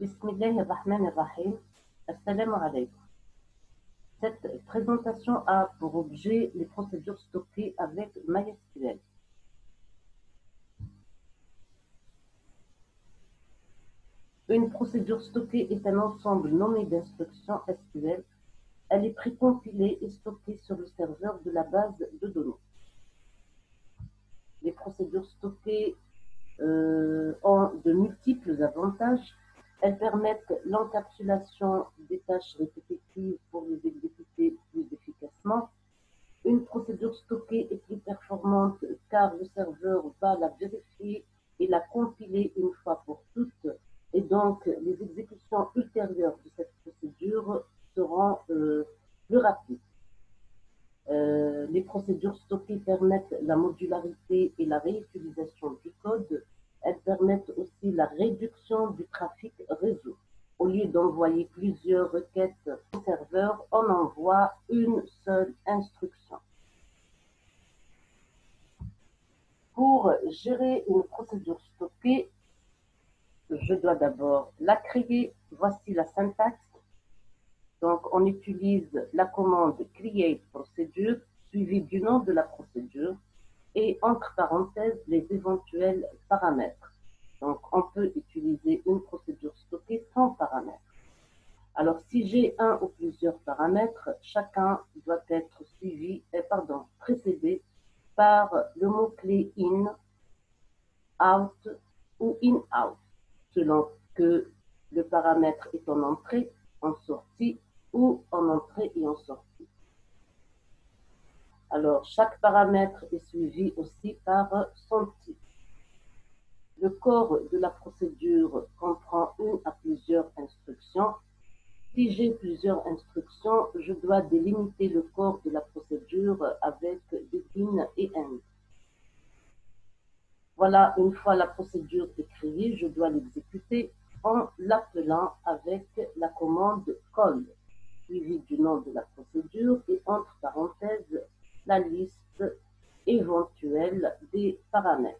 Bismillahirrahmanirrahim. Assalamu alaikum. Cette présentation a pour objet les procédures stockées avec MySQL. Une procédure stockée est un ensemble nommé d'instructions SQL. Elle est précompilée et stockée sur le serveur de la base de données. Les procédures stockées ont de multiples avantages. Elles permettent l'encapsulation des tâches répétitives pour les exécuter plus efficacement. Une procédure stockée est plus performante car le serveur va la vérifier et la compiler une fois pour toutes, et donc les exécutions ultérieures de cette procédure seront plus rapides. Les procédures stockées permettent la modularité et la réutilisation du code. Elles permettent aussi la réduction du trafic réseau. Au lieu d'envoyer plusieurs requêtes au serveur, on envoie une seule instruction. Pour gérer une procédure stockée, je dois d'abord la créer. Voici la syntaxe. Donc, on utilise la commande create procedure suivie du nom de la procédure et entre parenthèses les éventuels paramètres. Donc, on peut utiliser une procédure stockée sans paramètres. Alors, si j'ai un ou plusieurs paramètres, chacun doit être précédé par le mot-clé in, out ou in-out, selon que le paramètre est en entrée, en sortie ou en entrée et en sortie. Alors, chaque paramètre est suivi aussi par son type. Le corps de la procédure comprend une à plusieurs instructions. Si j'ai plusieurs instructions, je dois délimiter le corps de la procédure avec begin et end. Voilà, une fois la procédure est créée, je dois l'exécuter en l'appelant avec la commande call, suivie du nom de la procédure et entre parenthèses la liste éventuelle des paramètres.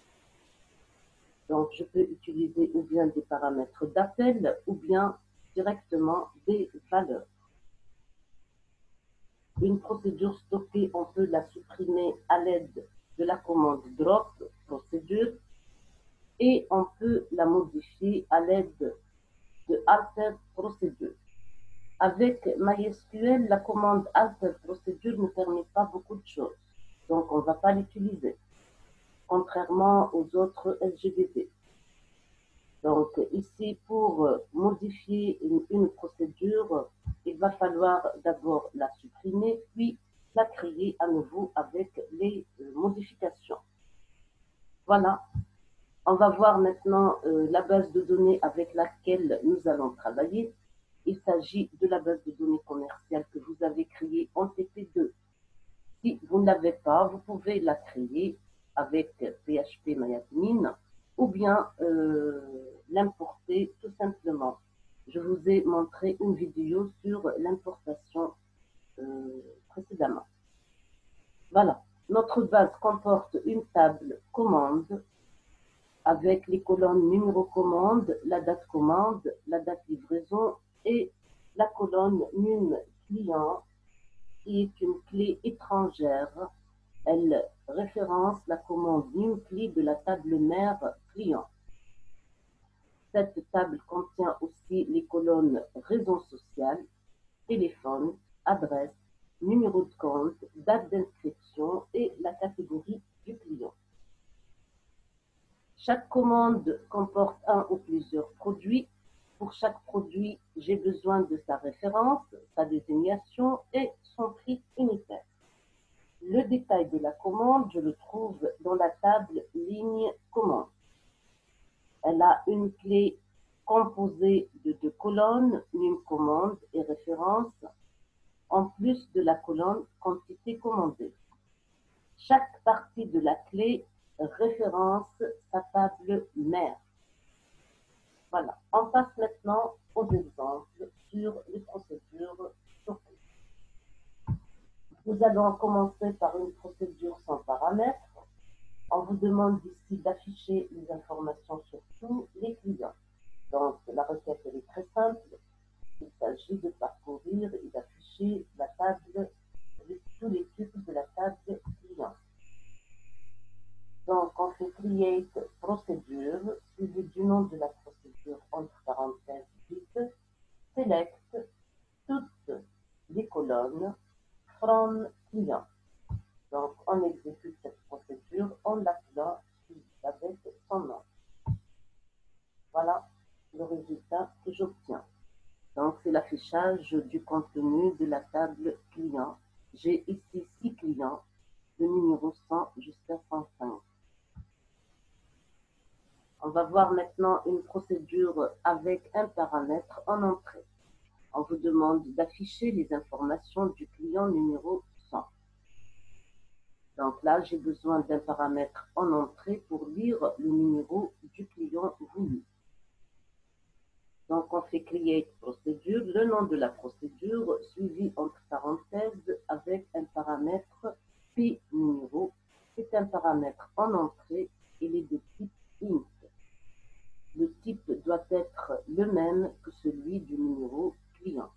Donc, je peux utiliser ou bien des paramètres d'appel ou bien directement des valeurs. Une procédure stockée, on peut la supprimer à l'aide de la commande drop procédure et on peut la modifier à l'aide de alter procédure. Avec MySQL, la commande alter procédure ne permet pas beaucoup de choses, donc on ne va pas l'utiliser, contrairement aux autres LGBT. Donc ici, pour modifier une procédure, il va falloir d'abord la supprimer, puis la créer à nouveau avec les modifications. Voilà, on va voir maintenant la base de données avec laquelle nous allons travailler. Il s'agit de la base de données commerciale que vous avez créée en TP2. Si vous ne l'avez pas, vous pouvez la créer avec PHP-MyAdmin ou bien l'importer tout simplement. Je vous ai montré une vidéo sur l'importation précédemment. Voilà, notre base comporte une table commande avec les colonnes numéro commande, la date commande, la date livraison et la colonne num client qui est une clé étrangère. Elle référence la commande numCli de la table mère client. Cette table contient aussi les colonnes raison sociale, téléphone, adresse, numéro de compte, date d'inscription et la catégorie du client. Chaque commande comporte un ou plusieurs produits. Pour chaque produit, j'ai besoin de sa référence, sa désignation et son prix unitaire. Le détail de la commande, je le trouve dans la table ligne commande. Elle a une clé composée de deux colonnes, num commande et référence, en plus de la colonne quantité commandée. Chaque partie de la clé référence sa table mère. Voilà, on passe maintenant aux exemples sur les procédures stockées. Nous allons commencer par une procédure sans paramètres. On vous demande ici d'afficher les informations sur tous les clients. Donc, la requête fait create procédure, suivi du nom de la procédure entre parenthèses dites, select toutes les colonnes from client. Donc, on exécute cette procédure en l'appelant avec son nom. Voilà le résultat que j'obtiens. Donc, c'est l'affichage du contenu de la table client. J'ai ici 6 clients, de numéro 100 jusqu'à 105. On va voir maintenant une procédure avec un paramètre en entrée. On vous demande d'afficher les informations du client numéro 100. Donc là, j'ai besoin d'un paramètre en entrée pour lire le numéro du client voulu. Donc on fait create procédure, le nom de la procédure, suivi entre parenthèses avec un paramètre P numéro. C'est un paramètre en entrée, il est de type int. Le type doit être le même que celui du numéro client.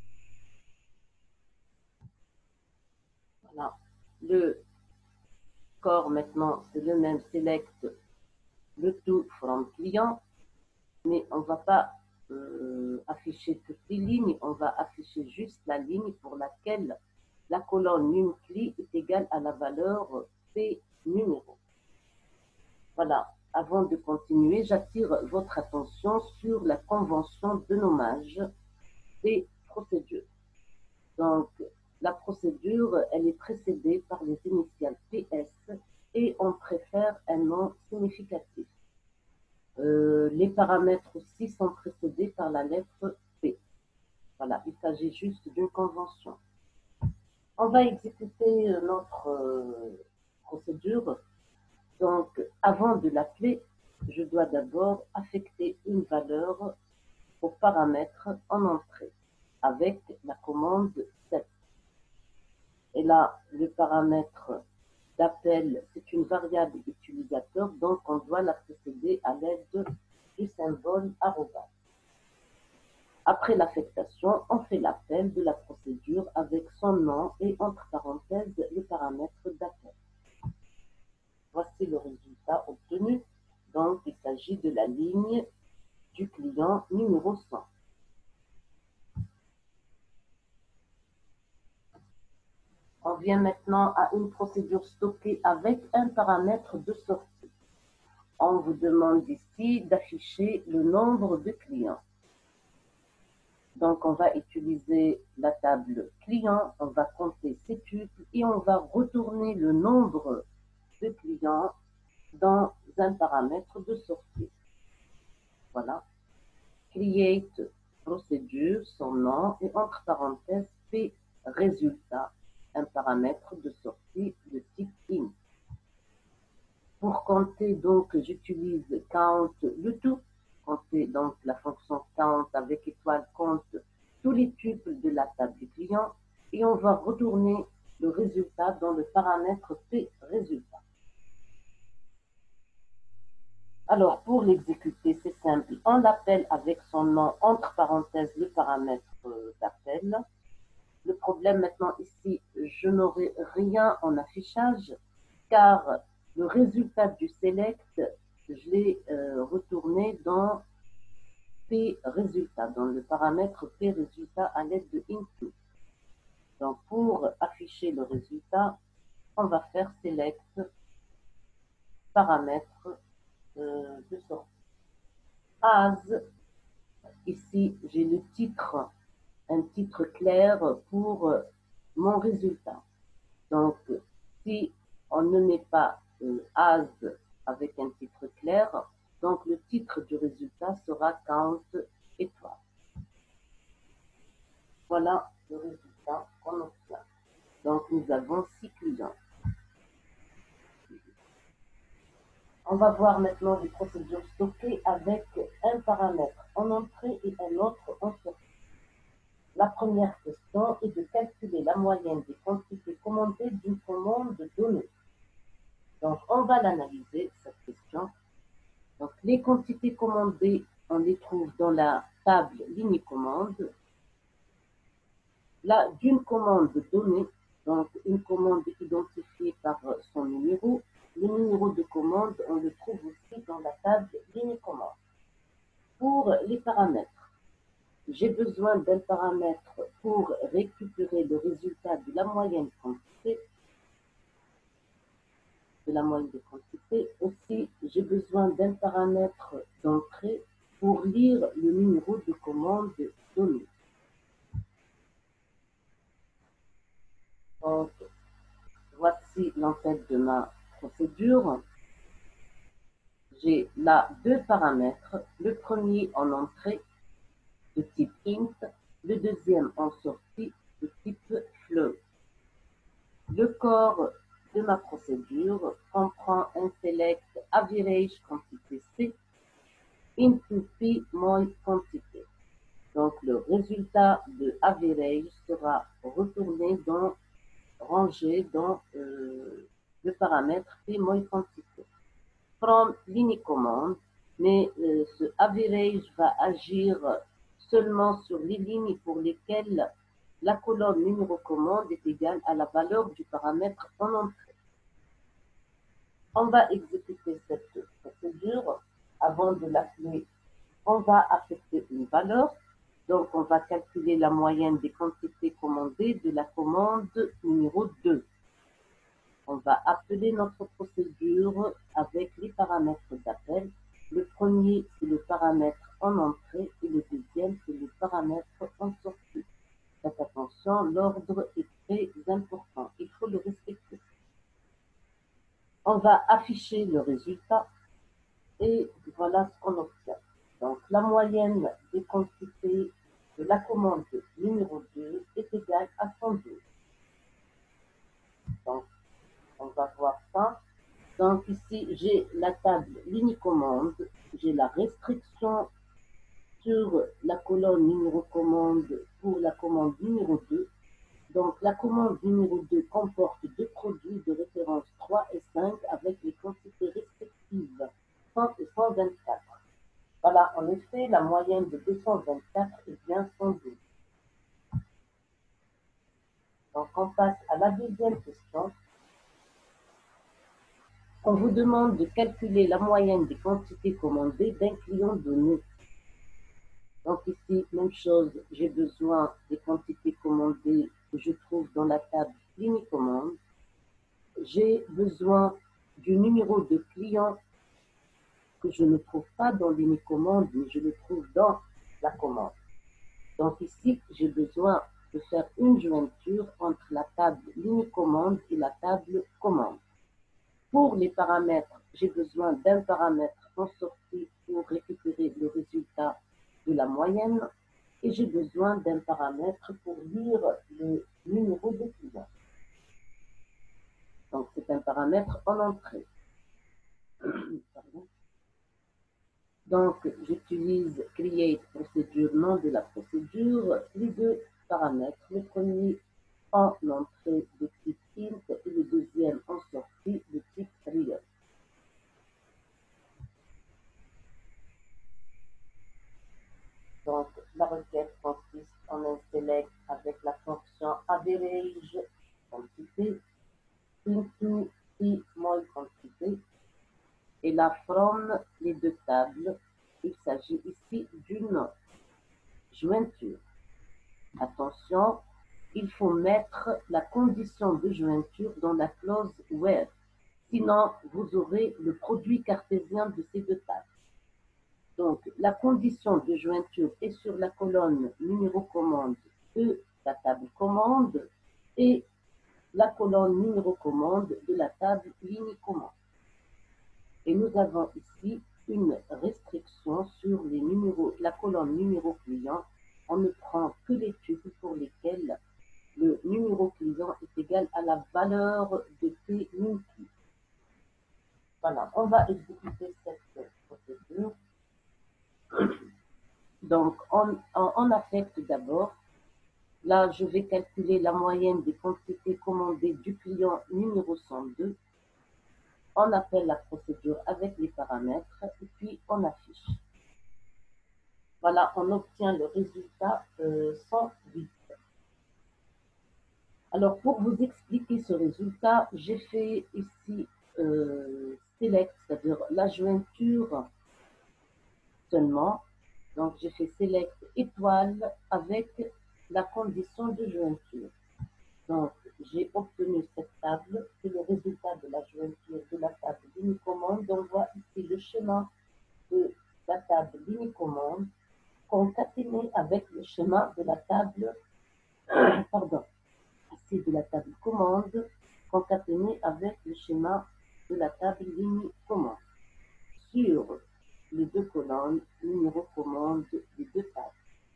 Voilà. Le corps maintenant, c'est le même, select le tout from client, mais on ne va pas afficher toutes les lignes, on va afficher juste la ligne pour laquelle la colonne numCli est égale à la valeur P numéro. Voilà. Avant de continuer, j'attire votre attention sur la convention de nommage des procédures. Donc, la procédure, elle est précédée par les initiales PS et on préfère un nom significatif. Les paramètres aussi sont précédés par la lettre P. Voilà, il s'agit juste d'une convention. On va exécuter notre procédure. Donc, avant de l'appeler, je dois d'abord affecter une valeur au paramètre en entrée avec la commande set. Et là, le paramètre d'appel, c'est une variable utilisateur, donc on doit la précéder à l'aide du symbole arrobas. Après l'affectation, on fait l'appel de la procédure avec son nom et entre parenthèses le paramètre d'appel. Voici le résultat obtenu. Donc, il s'agit de la ligne du client numéro 100. On vient maintenant à une procédure stockée avec un paramètre de sortie. On vous demande ici d'afficher le nombre de clients. Donc, on va utiliser la table client, on va compter ces tuples et on va retourner le nombre de clients dans un paramètre de sortie. Voilà. Create procédure, son nom et entre parenthèses P résultat, un paramètre de sortie de type int. Pour compter, donc, j'utilise count le tout. Compter donc la fonction count avec étoile compte tous les tuples de la table client et on va retourner le résultat dans le paramètre P résultat. Alors, pour l'exécuter, c'est simple. On l'appelle avec son nom, entre parenthèses, le paramètre d'appel. Le problème maintenant ici, je n'aurai rien en affichage car le résultat du select, je l'ai retourné dans P résultat, dans le paramètre P résultat à l'aide de include. Donc, pour afficher le résultat, on va faire select paramètre de sortie. As, ici, j'ai le titre, un titre clair pour mon résultat. Donc, si on ne met pas as avec un titre clair, donc le titre du résultat sera count étoile. Voilà le résultat qu'on obtient. Donc, nous avons 6 clients. On va voir maintenant les procédures stockées avec un paramètre en entrée et un autre en sortie. La première question est de calculer la moyenne des quantités commandées d'une commande donnée. Donc, on va l'analyser, cette question. Donc, les quantités commandées, on les trouve dans la table ligne commande. Là, d'une commande donnée, donc une commande identifiée par son numéro, le numéro de commande, on le trouve aussi dans la table ligne commande. Pour les paramètres, j'ai besoin d'un paramètre pour récupérer le résultat de la moyenne quantité. Aussi, j'ai besoin d'un paramètre d'entrée pour lire le numéro de commande donné. Donc, voici l'entête de ma procédure. J'ai là deux paramètres. Le premier en entrée de type int, le deuxième en sortie de type float. Le corps de ma procédure comprend un select average quantité C into P moins quantité. Donc le résultat de average sera retourné rangé dans le paramètre P moins quantité. From ligne commande, mais ce average va agir seulement sur les lignes pour lesquelles la colonne numéro commande est égale à la valeur du paramètre en entrée. On va exécuter cette procédure. Avant de l'appeler, on va affecter une valeur. Donc, on va calculer la moyenne des quantités commandées de la commande numéro 2. On va appeler notre procédure avec les paramètres d'appel. Le premier, c'est le paramètre en entrée et le deuxième, c'est le paramètre en sortie. Faites attention, l'ordre est très important. Il faut le respecter. On va afficher le résultat et voilà ce qu'on obtient. Donc, la moyenne des quantités de la commande numéro 2 est égale à 112. Donc, on va voir ça. Donc, ici, j'ai la table ligne commande. J'ai la restriction sur la colonne numéro commande pour la commande numéro 2. Donc, la commande numéro 2 comporte deux produits de référence 3 et 5 avec les quantités respectives 100 et 124. Voilà, en effet, la moyenne de 224 est bien 112. Donc, on passe à la deuxième question. On vous demande de calculer la moyenne des quantités commandées d'un client donné. Donc ici, même chose, j'ai besoin des quantités commandées que je trouve dans la table ligne commande. J'ai besoin du numéro de client que je ne trouve pas dans ligne commande, mais je le trouve dans la commande. Donc ici, j'ai besoin de faire une jointure entre la table ligne commande et la table commande. Pour les paramètres, j'ai besoin d'un paramètre en sortie pour récupérer le résultat de la moyenne et j'ai besoin d'un paramètre pour lire le numéro de client. Donc c'est un paramètre en entrée. Donc j'utilise create procédure, nom de la procédure, les deux paramètres. Le premier en entrée de type int et le deuxième en sortie de type real. Donc, la requête consiste en un select avec la fonction average quantité into i moins quantité et la from les deux tables. Il s'agit ici d'une jointure. Attention, il faut mettre la condition de jointure dans la clause where, sinon vous aurez le produit cartésien de ces deux tables. Donc, la condition de jointure est sur la colonne numéro commande de la table commande et la colonne numéro commande de la table ligne commande. Et nous avons ici une restriction sur les numéros, la colonne numéro client. On ne prend que les tuples pour lesquels le numéro client est égal à la valeur de P min Q. Voilà, on va exécuter cette procédure. Donc, on affecte d'abord. Là, je vais calculer la moyenne des quantités commandées du client numéro 102. On appelle la procédure avec les paramètres et puis on affiche. Voilà, on obtient le résultat 108. Alors, pour vous expliquer ce résultat, j'ai fait ici select, c'est-à-dire la jointure seulement. Donc, j'ai fait select étoile avec la condition de jointure. Donc, j'ai obtenu cette table. C'est le résultat de la jointure de la table d'unicommande. On voit ici le schéma de la table d'unicommande concaténé avec le schéma de la table, pardon, ici de la table commande concaténé avec le schéma de la table d'unicommande. Sur les deux colonnes, numéro commande des deux tables.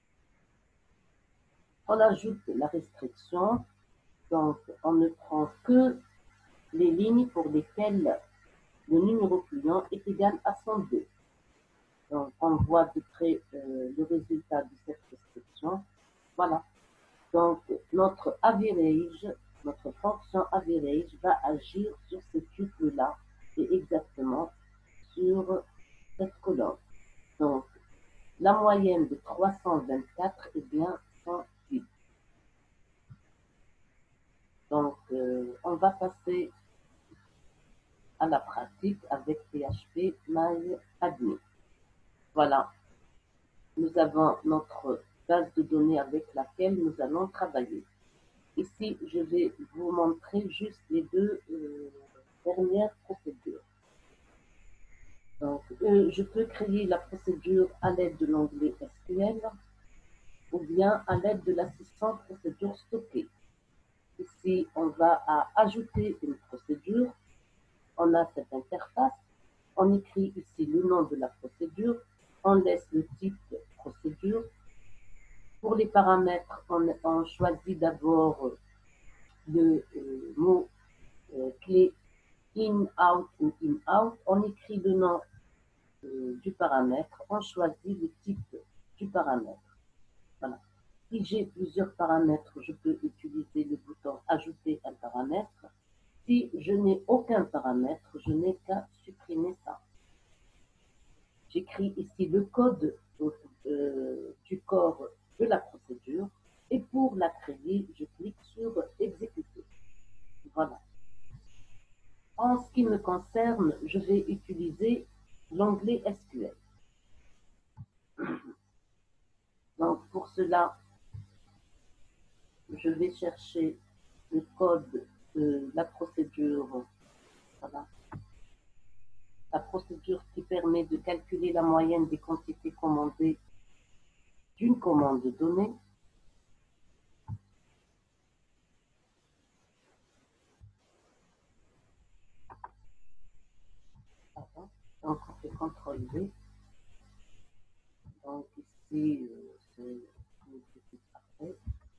On ajoute la restriction, donc on ne prend que les lignes pour lesquelles le numéro client est égal à 102. Donc on voit de près le résultat de cette restriction. Voilà. Donc notre average, notre fonction average va agir sur ce tuple-là et exactement sur cette colonne. Donc la moyenne de 324 est bien 108. Donc, on va passer à la pratique avec PHP MyAdmin. Voilà, nous avons notre base de données avec laquelle nous allons travailler. Ici, je vais vous montrer juste les deux dernières procédures. Donc, je peux créer la procédure à l'aide de l'onglet SQL ou bien à l'aide de l'assistant procédure stockée. Ici, on va ajouter une procédure. On a cette interface. On écrit ici le nom de la procédure. On laisse le type procédure. Pour les paramètres, on choisit d'abord le mot clé in, out ou in, out. On écrit le nom du paramètre. On choisit le type du paramètre. Voilà. Si j'ai plusieurs paramètres, je peux utiliser le bouton ajouter un paramètre. Si je n'ai aucun paramètre, je n'ai qu'à supprimer ça. J'écris ici le code du corps de la procédure et pour la créer, je clique sur exécuter. Voilà. En ce qui me concerne, je vais utiliser l'onglet SQL. Donc pour cela, je vais chercher le code de la procédure. Voilà. La procédure qui permet de calculer la moyenne des quantités commandées d'une commande donnée. Donc on fait CTRL-V. Donc ici, c'est une petite après.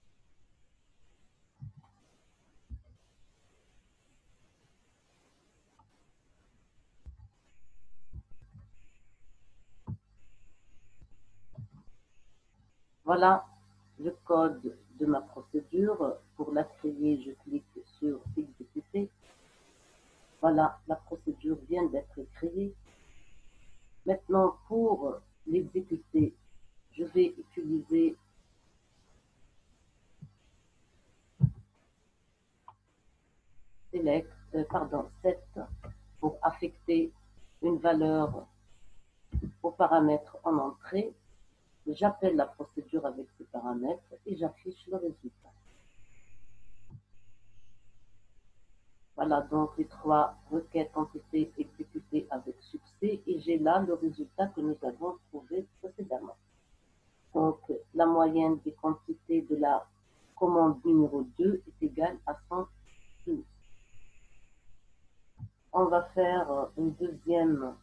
Voilà le code de ma procédure. Pour la créer, je clique sur exécuter. Voilà, la procédure vient d'être créée. Maintenant, pour l'exécuter, je vais utiliser set pour affecter une valeur au paramètre en entrée. J'appelle la procédure avec ce paramètre et j'affiche le résultat. Voilà, donc les trois requêtes ont été exécutées avec succès et j'ai là le résultat que nous avons trouvé précédemment. Donc, la moyenne des quantités de la commande numéro 2 est égale à 112. On va faire une deuxième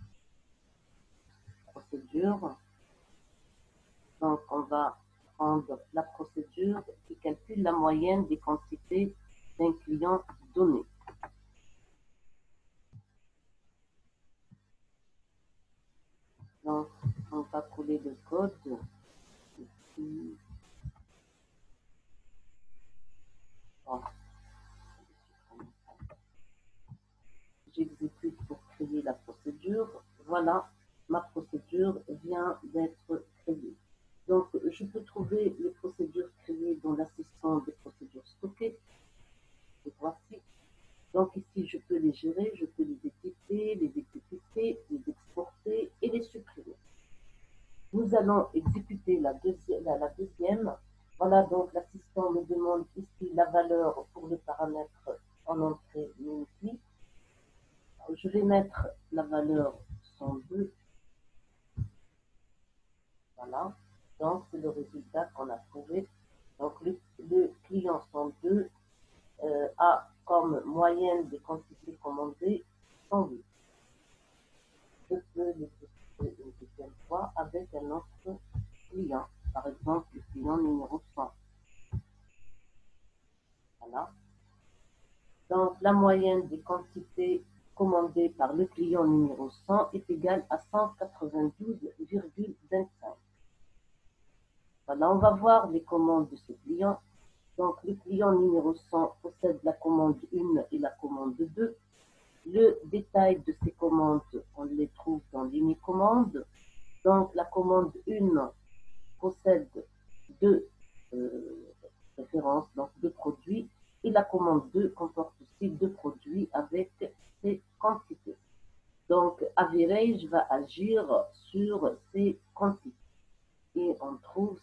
procédure. Donc, on va prendre la procédure qui calcule la moyenne des quantités d'un client donné. Donc, on va coller le code. Ici. Bon. J'exécute pour créer la procédure. Voilà, ma procédure vient d'être créée. Donc, je peux trouver les procédures créées dans l'assistant des procédures stockées. Les voici. Donc ici, je peux les gérer. Je allons exécuter la deuxième. Voilà, donc l'assistant me demande ici la valeur pour le paramètre en entrée Minifly. Je vais mettre la valeur 102. Voilà, donc c'est le résultat qu'on a trouvé. Donc le client 102 a comme moyenne des quantités commandées 108. Je peux les tester une deuxième fois avec un autre client, par exemple le client numéro 100. Voilà. Donc la moyenne des quantités commandées par le client numéro 100 est égale à 192,25. Voilà, on va voir les commandes de ce client. Donc le client numéro 100 possède la commande 1 et la commande 2. Le détail de ces commandes, on les trouve dans l'uni-commande. Donc la commande 1 possède deux références, donc deux produits, et la commande 2 comporte aussi deux produits avec ces quantités. Donc Average va agir sur ces quantités et on trouve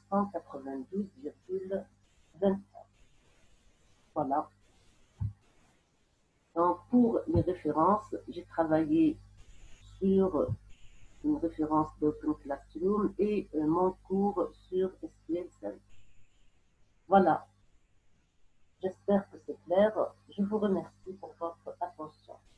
192,25. Voilà. Donc pour les références, j'ai travaillé sur une référence d'Open Classroom et mon cours sur SQL Server. Voilà, j'espère que c'est clair. Je vous remercie pour votre attention.